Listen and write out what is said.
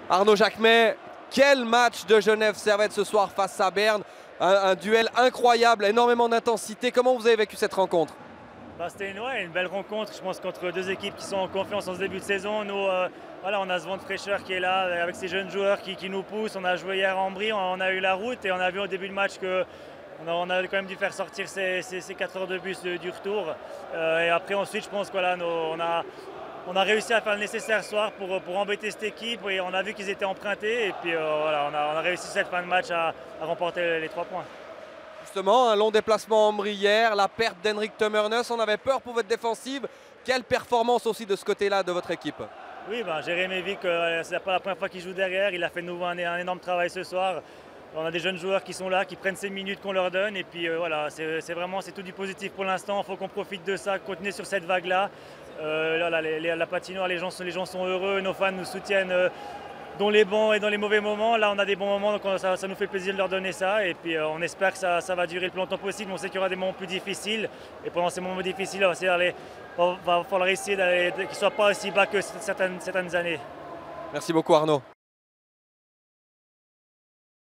Arnaud Jacquemet, quel match de Genève Servette ce soir face à Berne. Un duel incroyable, énormément d'intensité. Comment vous avez vécu cette rencontre? C'était une belle rencontre, je pense, contre deux équipes qui sont en confiance en ce début de saison. Nous, voilà, on a ce vent de fraîcheur qui est là, avec ces jeunes joueurs qui nous poussent. On a joué hier à Ambry, on a eu la route et on a vu au début du match qu'on a quand même dû faire sortir ces 4 heures de bus du retour. Et après, ensuite, je pense qu'on on a réussi à faire le nécessaire ce soir pour embêter cette équipe. Et on a vu qu'ils étaient empruntés. Et puis voilà, on a réussi cette fin de match à remporter les 3 points. Justement, un long déplacement en Ambry hier, la perte d'Henrik Temernes, on avait peur pour votre défensive. Quelle performance aussi de ce côté-là de votre équipe? Oui, Jérémy Vic, c'est pas la première fois qu'il joue derrière. Il a fait de nouveau un énorme travail ce soir. On a des jeunes joueurs qui sont là, qui prennent ces minutes qu'on leur donne. Et puis voilà, c'est tout du positif pour l'instant. Il faut qu'on profite de ça, continuer sur cette vague-là. La patinoire, les gens sont heureux, nos fans nous soutiennent dans les bons et dans les mauvais moments. Là, on a des bons moments, donc ça nous fait plaisir de leur donner ça. Et puis on espère que ça va durer le plus longtemps possible. On sait qu'il y aura des moments plus difficiles. Et pendant ces moments difficiles, va falloir essayer qu'ils ne soient pas aussi bas que certaines années. Merci beaucoup Arnaud.